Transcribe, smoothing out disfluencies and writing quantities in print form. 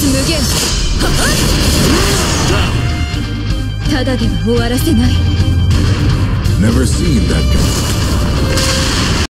無限。ただでは終わらせない。 Never seen that